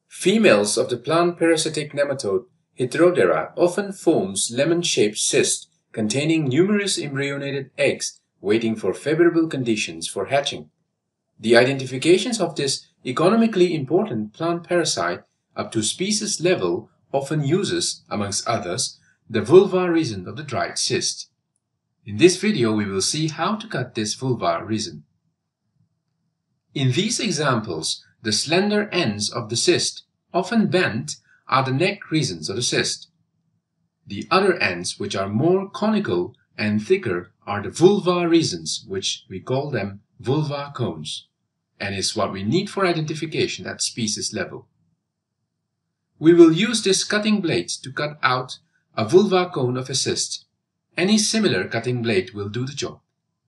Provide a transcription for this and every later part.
Females of the plant parasitic nematode Heterodera often forms lemon-shaped cysts containing numerous embryonated eggs waiting for favorable conditions for hatching. The identifications of this economically important plant parasite up to species level often uses, amongst others, the vulvar resin of the dried cyst. In this video we will see how to cut this vulvar resin. In these examples, the slender ends of the cyst, often bent, are the neck resins of the cyst. The other ends, which are more conical and thicker, are the vulvar resins, which we call them vulvar cones, and is what we need for identification at species level. We will use this cutting blade to cut out a vulvar cone of a cyst. Any similar cutting blade will do the job.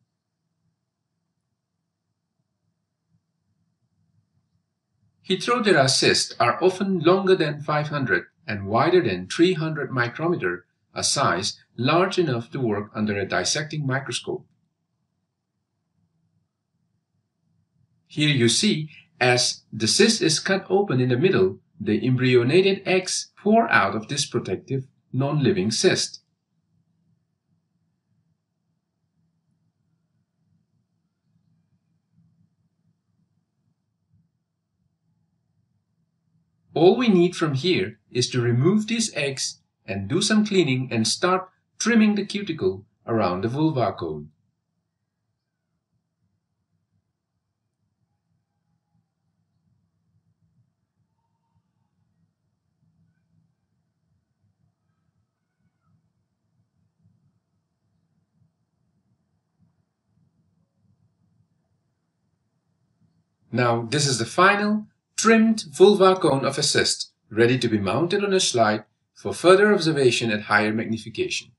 Heterodera cysts are often longer than 500 and wider than 300 micrometer, a size large enough to work under a dissecting microscope. Here you see, as the cyst is cut open in the middle, the embryonated eggs pour out of this protective, non-living cyst. All we need from here is to remove these eggs and do some cleaning and start trimming the cuticle around the vulvar cone. Now this is the final trimmed vulvar cone of a cyst, ready to be mounted on a slide for further observation at higher magnification.